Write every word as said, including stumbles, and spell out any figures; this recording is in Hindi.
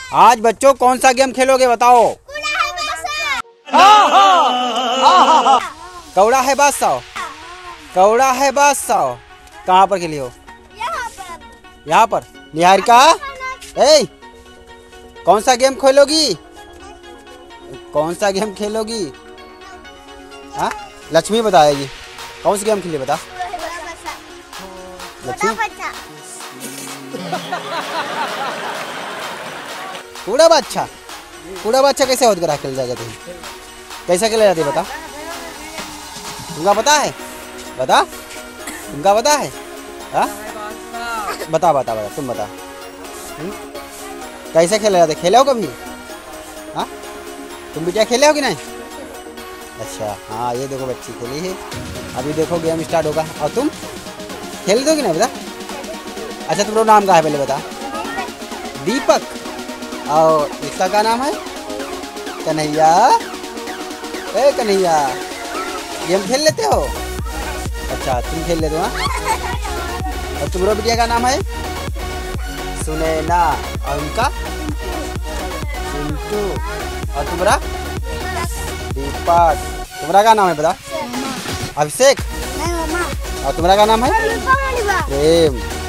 आज बच्चों कौन सा गेम खेलोगे बताओ? कौड़ा है बादशाह। कौड़ा है बादशाह कहाँ पर खेली हो? यहाँ पर। निहारिका ए कौन सा गेम खेलोगी? कौन सा गेम खेलोगी? हाँ लक्ष्मी बताएगी। कौन सा गेम खेली बता लक्ष्मी? कूड़ा बादशाह। कूड़ा बादशाह कैसे होत करा खेल जाएगा? तुम कैसे खेला जाती बता? तुमका पता है? बता तुमका पता है? हाँ बता बता बता तुम बता। हुँ? कैसे खेला जाते? खेले हो कभी? हाँ तुम भी क्या खेले हो कि नहीं? अच्छा हाँ ये देखो बच्ची खेली है। अभी देखो गेम स्टार्ट होगा। और तुम खेल दो कि नहीं बता? अच्छा तुम्हारा नाम क्या है पहले बता? दीपक। और इसका क्या नाम है? कन्हैया। ए कन्हैया गेम खेल लेते हो? अच्छा तुम खेल लेते हो। हाँ और तुम्हारा बिटिया का नाम है? सुनैना। और उनका? चिंटू। और तुम्हारा? दीपक। तुम्हारा क्या नाम है बता? अभिषेक। और तुम्हारा क्या नाम है? प्रेम।